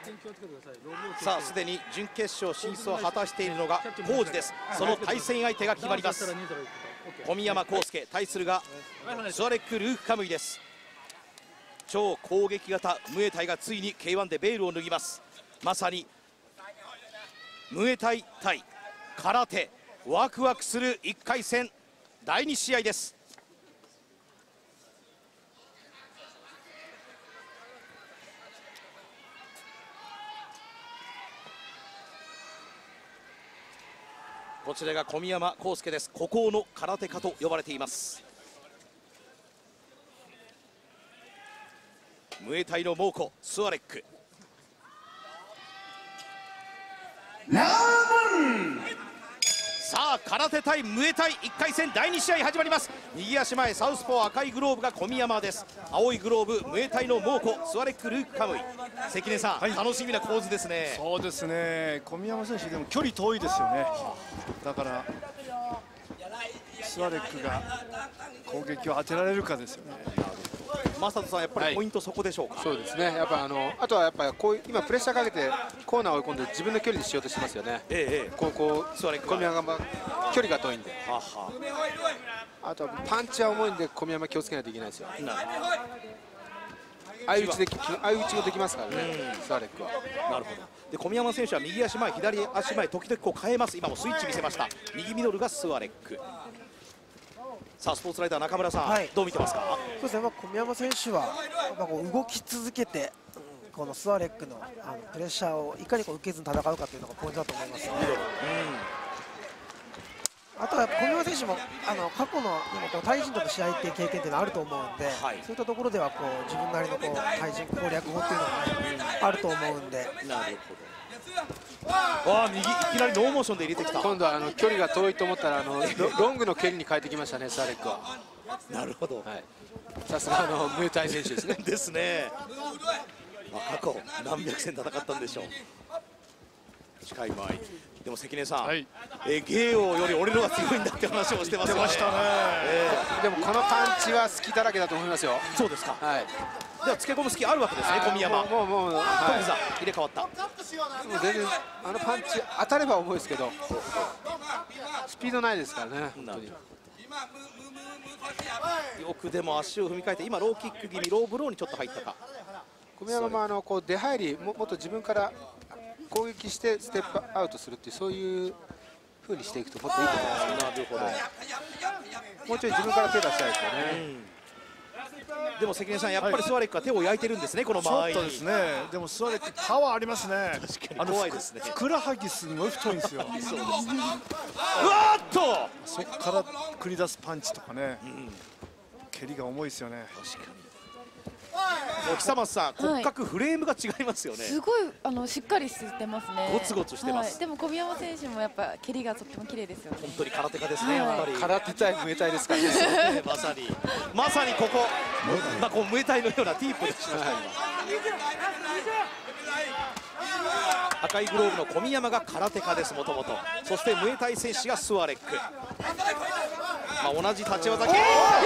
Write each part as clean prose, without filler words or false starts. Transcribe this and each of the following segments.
さあすでに準決勝進出を果たしているのが浩二です。その対戦相手が決まります。小宮山康介対するがスワレック・ルーク・カムイです。超攻撃型ムエタイがついに K1 でベールを脱ぎます。まさにムエタイ対空手、ワクワクする1回戦第2試合です。こちらが小宮山康介です。孤高の空手家と呼ばれています。ムエタイの猛虎スワレック。さあ空手対ムエタイ1回戦第2試合始まります。右足前サウスポー赤いグローブが小宮山です。青いグローブムエタイの猛虎スワレック・ルーク・カムイ。関根さん、楽しみな構図ですね。 そうですね、小宮山選手でも距離遠いですよね。だからスワレックが攻撃を当てられるかですよね。 正人さん、やっぱりポイントそこでしょうか。 そうですね、やっぱあとはやっぱりこう今プレッシャーかけてコーナーを追い込んで自分の距離にしようとしてますよね。こう小宮山距離が遠いんで、あとはパンチは重いんで小宮山気をつけないといけないですよ。相打ちもできますからね、スワレックは。 なるほど。で小宮山選手は右足前左足前時々こう変えます。今もスイッチ見せました。右ミドルがスワレック。さあスポーツライター中村さん、どう見てますか。 そうですね、小宮山選手はこう動き続けてこのスワレックのプレッシャーをいかにこう受けずに戦うかというのがポイントだと思いますね。あとは小宮山選手も過去のこう対人との試合っていう経験っていうのはあると思うので、そういったところではこう自分なりのこう対人攻略法っていうのが、あると思うんで。 なるほど。わあ、右いきなりノーモーションで入れてきた。 今度は距離が遠いと思ったらロングの蹴りに変えてきましたね、スワレックは。 なるほど。 さすがムエタイ選手ですね。 ですね。過去何百戦戦ったんでしょう。近い間合い。でも関根さん、芸王より俺のが強いんだって話をしてますよね。 でもこのパンチは好きだらけだと思いますよ。 そうですか。ではつけ込む隙あるわけですね、小宮山。トムザ入れ替わった。 全然パンチ当たれば重いですけどスピードないですからね。本当によくでも足を踏み替えて、今ローキック気味、ローブローにちょっと入ったか。 小宮山もこう出入りもっと自分から攻撃してステップアウトするっていう、そういう風にしていくともっといいと思います。なるほど。もうちょい自分から手出したいですよね。 でも関根さん、やっぱりスワレックは手を焼いてるんですね、この間合いに。 ちょっとですね。でもスワレックパワーありますね。 確かに怖いですね。 ふくらはぎすごい太いんですよ。 うわーっと、 そこから繰り出すパンチとかね、蹴りが重いですよね。 確かに。久松さん、骨格フレームが違いますよね。 すごいしっかりしてますね。 ゴツゴツしてます。 でも小宮山選手もやっぱ蹴りがとっても綺麗ですよね。 本当に空手家ですね。やっぱり空手対ムエタイですからね。 まさにここ、こうムエタイのようなティープでしました。赤いグローブの小宮山が空手家です、もともと。そしてムエタイ選手がスワレック。同じ立ち技。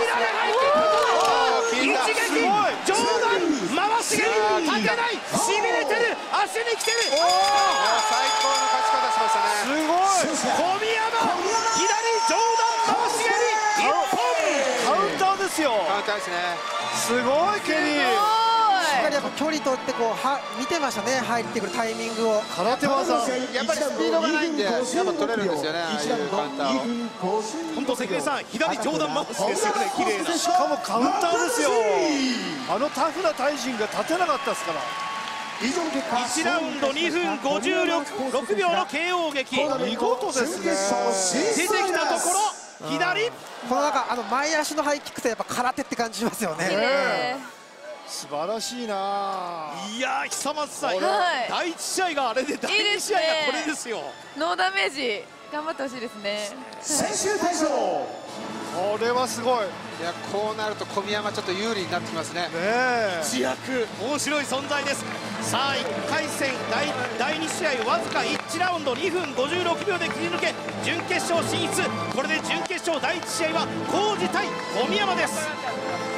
一撃、上段回し蹴り、立てない、しびれてる、足に来てる。 最高の勝ち方しましたね。 すごい。小宮山、左上段回し蹴り、一本。 カウンターですよ。 カウンターですね。 すごい蹴り。 しっかりやっぱ距離取ってこう見てましたね、入ってくるタイミングを。 空手技。 やっぱりスピードがないんでやっぱ取れるんですよね、ああいうカウンターを。 本当関根さん、左上段回しですよね、綺麗な。 しかもカウンターですよ。タフなタイ人が立てなかったですから。 1ラウンド2分56秒の KO 劇。 見事ですね。 出てきたところ左。 この前足のハイキックってやっぱ空手って感じしますよね。 素晴らしいな。 いや久松さん、第1試合があれで第2試合がこれですよ。 ノーダメージ頑張ってほしいですね。 最終大将、これはすごい。 いや、こうなると小宮山ちょっと有利になってきますね。 一躍面白い存在です。さあ1回戦第2試合、わずか1ラウンド2分56秒で切り抜け準決勝進出。これで準決勝第1試合は浩二対小宮山です。